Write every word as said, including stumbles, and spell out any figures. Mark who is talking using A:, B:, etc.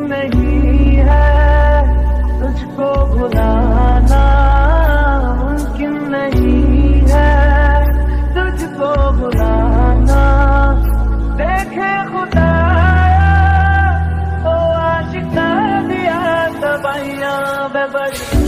A: नहीं है तुझको भुलाना, मुमकिन नहीं है तुझको भुलाना। देखे खुदाया ओ आशिक दिया दवाइयां बेबस